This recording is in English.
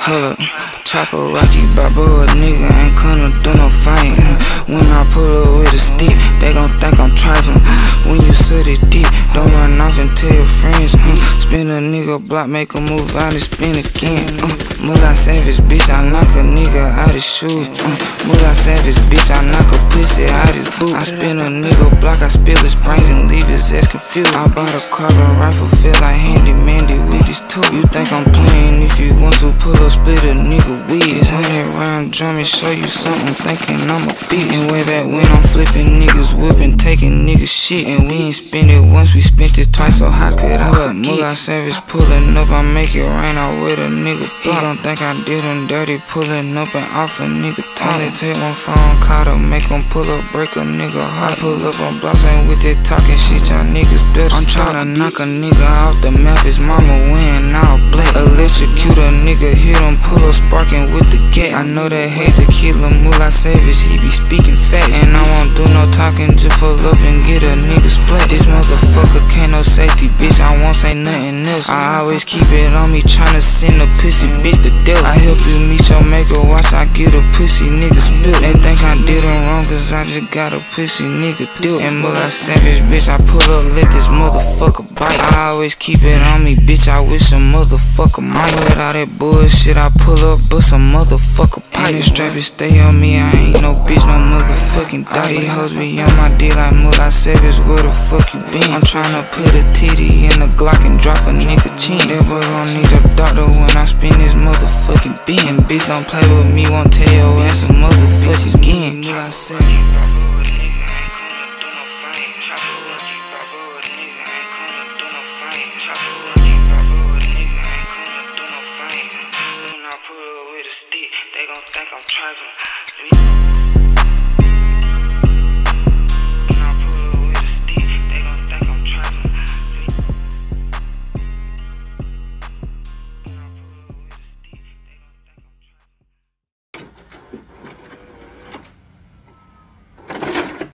Hold up, chopper rocky Balboa, nigga ain't gonna do no fighting. When I pull up with a stick, they gon' think I'm trifling. When you suck it deep, don't run off and tell your friends. Spin a nigga block, make a move out and spin again. Moolah Savage, bitch, I knock a nigga out his shoes. Moolah Savage, bitch, I knock a pussy out his boot. I spin a nigga block, I spill his brains and leave his ass confused. I bought a carbon rifle, feel like Handy Mandy with his tool. You think I'm playing? If you want to pull up, split a nigga weed. This 100-round drum and show you something, thinking I'm a beat. And way back when I'm flipping niggas, whipping, taking niggas shit. And we ain't spend it once, we spent it twice, so how could I forget? Moolah Savage pulling up, I make it rain out with a nigga. He gon' think I did him dirty, pulling up and off a nigga top. Only take one phone call to make him pull up, break a nigga heart. I pull up on blocks, ain't with that talking shit, y'all niggas better. I'm tryna knock a nigga off the map, his mama wearing all black. Electrocute a nigga, hit him, pull up sparking with the gat. I know they hate to kill him, Moolah Savage, he be speaking facts. And I won't do no talking, just pull up and get a nigga splat. This motherfucker can't no safety, bitch, I won't say nothing else. I always keep it on me, tryna send a pussy bitch to death. I help you meet your maker, watch I get a pussy nigga spilt. They think I did them wrong, cause I just got a pussy nigga deal. And Moolah Savage, bitch, I pull up, let this motherfucker bite. I always keep it on me, bitch, I wish a motherfucker might. With all that bullshit, I pull up, bust a motherfucker pipe. And the strap stay on me, I ain't no bitch, no motherfucking thought. These hoes be on my dick like Moolah Savage, where the fuck you been? I'm tryna put a titty in a Glock and drop a nigga chin. That boy gon' need a doctor when I spin this motherfucking bin. Bitch, don't play with me, won't tell your ass a motherfucking again. Moolah Savage.